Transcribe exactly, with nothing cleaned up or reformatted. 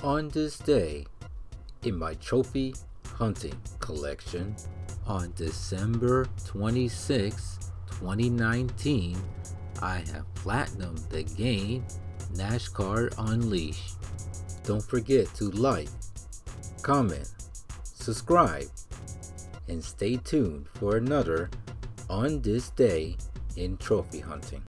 On this day, in my trophy hunting collection, on December twenty-sixth, twenty nineteen, I have platinumed the game NASCAR Unleashed. Don't forget to like, comment, subscribe, and stay tuned for another On This Day in Trophy Hunting.